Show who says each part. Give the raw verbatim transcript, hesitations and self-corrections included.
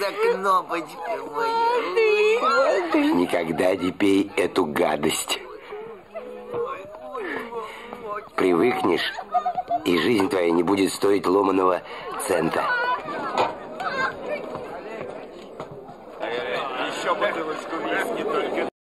Speaker 1: да кнопочка моя.
Speaker 2: Ты никогда не пей эту гадость. Привыкнешь, и жизнь твоя не будет стоить ломаного цента.